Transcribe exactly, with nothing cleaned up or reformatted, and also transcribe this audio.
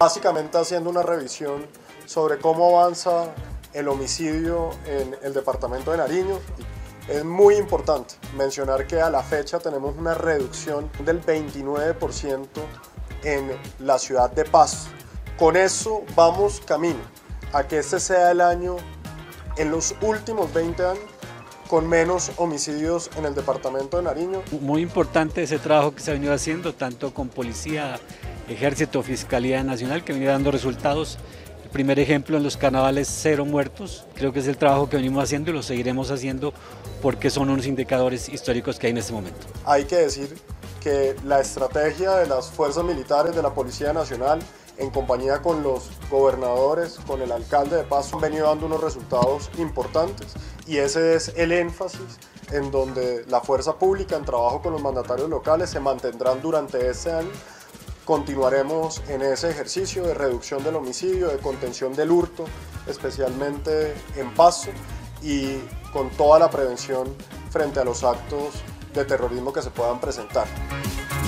Básicamente haciendo una revisión sobre cómo avanza el homicidio en el departamento de Nariño. Es muy importante mencionar que a la fecha tenemos una reducción del veintinueve por ciento en la ciudad de Pasto. Con eso vamos camino a que este sea el año, en los últimos veinte años, con menos homicidios en el departamento de Nariño. Muy importante ese trabajo que se ha venido haciendo, tanto con Policía, Ejército, Fiscalía Nacional, que viene dando resultados. El primer ejemplo en los carnavales, cero muertos. Creo que es el trabajo que venimos haciendo y lo seguiremos haciendo porque son unos indicadores históricos que hay en este momento. Hay que decir que la estrategia de las fuerzas militares de la Policía Nacional, en compañía con los gobernadores, con el alcalde de Pasto, han venido dando unos resultados importantes, y ese es el énfasis en donde la fuerza pública, en trabajo con los mandatarios locales, se mantendrán durante este año. Continuaremos en ese ejercicio de reducción del homicidio, de contención del hurto, especialmente en Pasto, y con toda la prevención frente a los actos de terrorismo que se puedan presentar.